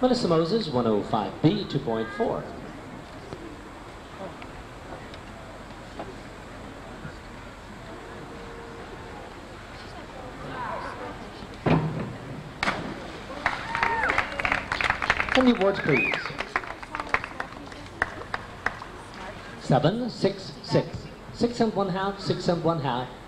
Melisa Moses, 105B, 2.4. And the awards, please. 7, 6, 6. 6 and 1/2, 6 and 1/2.